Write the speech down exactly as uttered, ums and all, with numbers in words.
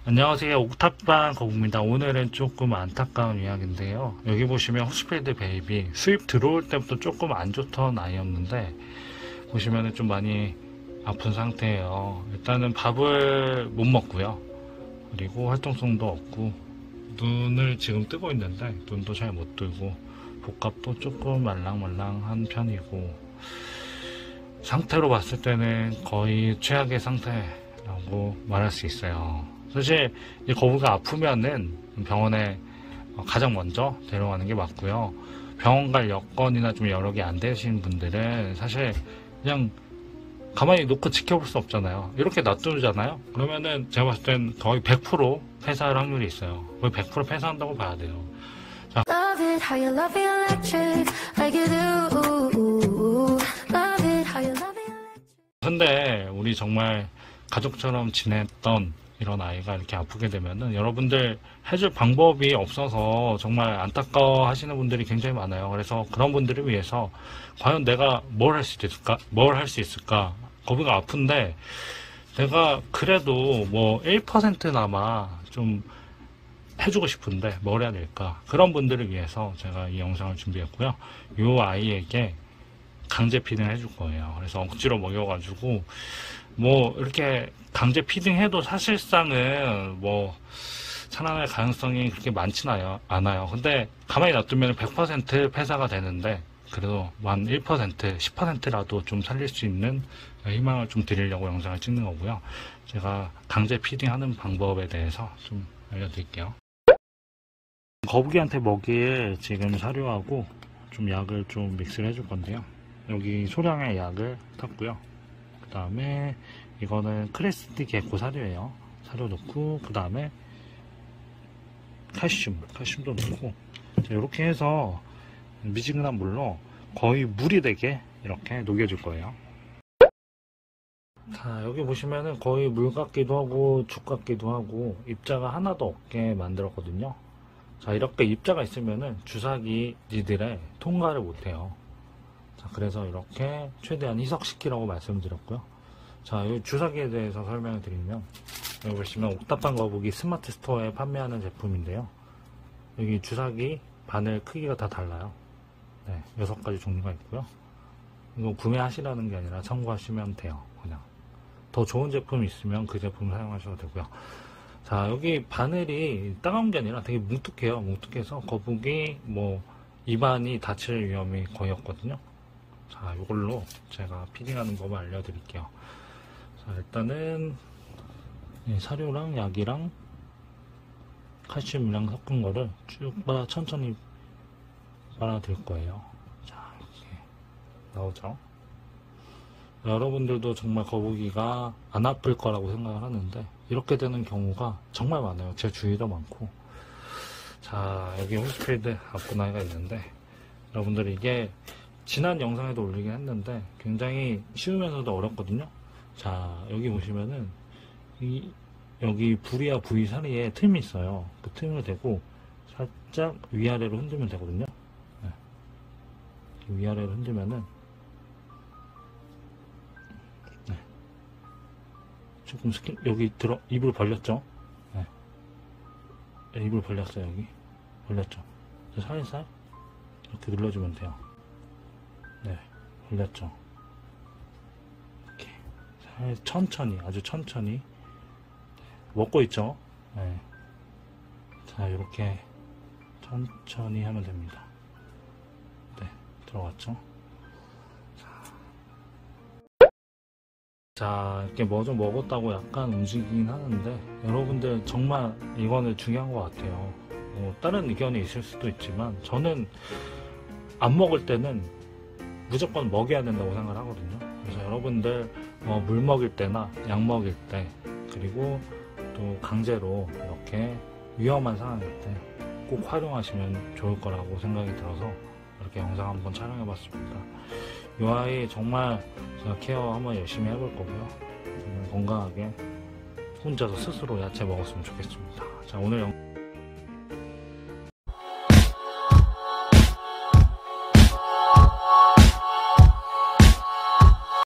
안녕하세요. 옥탑방 거북입니다. 오늘은 조금 안타까운 이야기인데요. 여기 보시면 호스필드 베이비 수입 들어올 때부터 조금 안 좋던 아이였는데 보시면 좀 많이 아픈 상태예요. 일단은 밥을 못 먹고요. 그리고 활동성도 없고 눈을 지금 뜨고 있는데 눈도 잘 못 뜨고 복갑도 조금 말랑말랑한 편이고 상태로 봤을 때는 거의 최악의 상태라고 말할 수 있어요. 사실 이 거북이가 아프면은 병원에 가장 먼저 데려가는 게 맞고요. 병원 갈 여건이나 좀 여러 개 안 되신 분들은 사실 그냥 가만히 놓고 지켜볼 수 없잖아요. 이렇게 놔두잖아요. 그러면은 제가 봤을 땐 거의 백 퍼센트 폐사할 확률이 있어요. 거의 백 퍼센트 폐사한다고 봐야 돼요. 자. Love it how you love me electric like you do. Love it how you love me electric. 근데 우리 정말 가족처럼 지냈던 이런 아이가 이렇게 아프게 되면은 여러분들 해줄 방법이 없어서 정말 안타까워 하시는 분들이 굉장히 많아요. 그래서 그런 분들을 위해서 과연 내가 뭘 할 수 있을까? 뭘 할 수 있을까? 거북이가 아픈데 내가 그래도 뭐 일 퍼센트나마 좀 해주고 싶은데 뭘 해야 될까? 그런 분들을 위해서 제가 이 영상을 준비했고요. 이 아이에게 강제 피딩 해줄 거예요. 그래서 억지로 먹여가지고 뭐 이렇게 강제 피딩해도 사실상은 뭐 살아날 가능성이 그렇게 많지는 않아요. 근데 가만히 놔두면 백 퍼센트 폐사가 되는데 그래도 한 일 퍼센트, 십 퍼센트라도 좀 살릴 수 있는 희망을 좀 드리려고 영상을 찍는 거고요. 제가 강제 피딩하는 방법에 대해서 좀 알려드릴게요. 거북이한테 먹일 지금 사료하고 좀 약을 좀 믹스를 해줄 건데요. 여기 소량의 약을 탔고요. 그 다음에 이거는 크레스티 개코 사료예요. 사료 넣고 그 다음에 칼슘, 칼슘도 넣고 이렇게 해서 미지근한 물로 거의 물이 되게 이렇게 녹여줄 거예요. 자, 여기 보시면은 거의 물 같기도 하고 죽 같기도 하고 입자가 하나도 없게 만들었거든요. 자, 이렇게 입자가 있으면은 주사기들의 통과를 못해요. 자, 그래서 이렇게 최대한 희석시키라고 말씀드렸고요. 자, 이 주사기에 대해서 설명을 드리면 여기 보시면 옥탑방 거북이 스마트 스토어에 판매하는 제품인데요. 여기 주사기 바늘 크기가 다 달라요. 네, 여섯 가지 종류가 있고요. 이거 구매하시라는 게 아니라 참고하시면 돼요. 그냥 더 좋은 제품이 있으면 그 제품 사용하셔도 되고요. 자, 여기 바늘이 따가운 게 아니라 되게 뭉툭해요. 뭉툭해서 거북이 뭐 입안이 다칠 위험이 거의 없거든요. 자, 이걸로 제가 피딩하는 법을 알려드릴게요. 자, 일단은 사료랑 약이랑 칼슘이랑 섞은 거를 쭉 빨아 천천히 빨아들 거예요. 자, 이렇게 나오죠. 여러분들도 정말 거북이가 안 아플 거라고 생각을 하는데 이렇게 되는 경우가 정말 많아요. 제 주위도 많고. 자, 여기 호스필드 아픈 아이가 있는데 여러분들 이게 지난 영상에도 올리긴 했는데 굉장히 쉬우면서도 어렵거든요. 자, 여기 보시면은 이 여기 부리와 부위 사이에 틈이 있어요. 그 틈을 대고 살짝 위아래로 흔들면 되거든요. 네. 위아래로 흔들면은 네. 조금 스킨 여기 들어 입을 벌렸죠. 네. 네, 입을 벌렸어요. 여기 벌렸죠. 살살 이렇게 눌러주면 돼요. 네, 벌렸죠. 이렇게 살 천천히, 아주 천천히 먹고 있죠. 네. 자, 이렇게 천천히 하면 됩니다. 네, 들어갔죠. 자, 자 이렇게 뭐 좀 먹었다고 약간 움직이긴 하는데 여러분들 정말 이거는 중요한 것 같아요. 뭐 다른 의견이 있을 수도 있지만 저는 안 먹을 때는 무조건 먹여야 된다고 생각을 하거든요. 그래서 여러분들 어, 물 먹일 때나 약 먹일 때 그리고 또 강제로 이렇게 위험한 상황일 때 꼭 활용하시면 좋을 거라고 생각이 들어서 이렇게 영상 한번 촬영해 봤습니다. 이 아이 정말 제가 케어 한번 열심히 해볼 거고요. 정말 건강하게 혼자서 스스로 야채 먹었으면 좋겠습니다. 자, 오늘 영